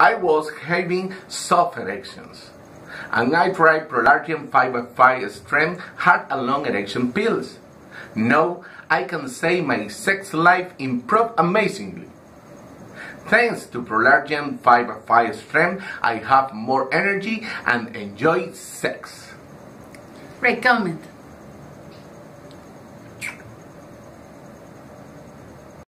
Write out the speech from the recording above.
I was having soft erections, and I tried Prolargent5x5 Strength Hard and Long Erection pills. Now I can say my sex life improved amazingly. Thanks to Prolargent5x5 Strength, I have more energy and enjoy sex. Great comment.